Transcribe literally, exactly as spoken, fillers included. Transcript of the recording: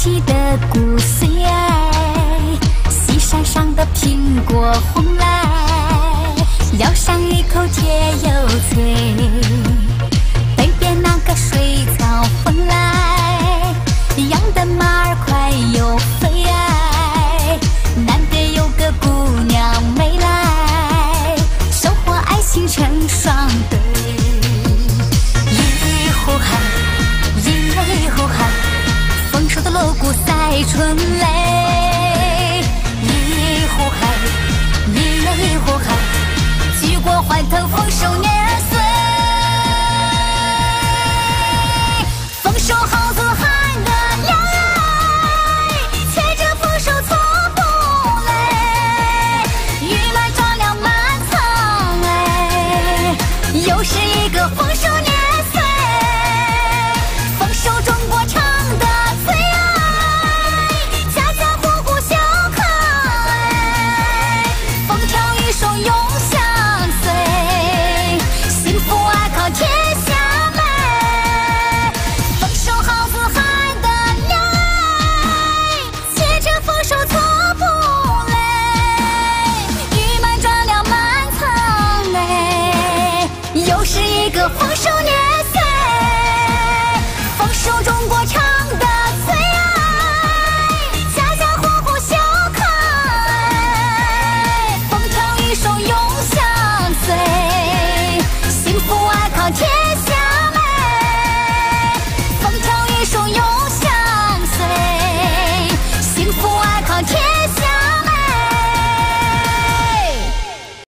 起的骨髓，西山上的苹果红来，咬上一口甜又脆，北边那个水草丰来，养的马儿快又肥，南边有个姑娘没来，收获爱情成双对。一呼喊，一呼喊，丰收的锣鼓赛春雷。一呼喊，一呼喊，举国欢腾丰收年。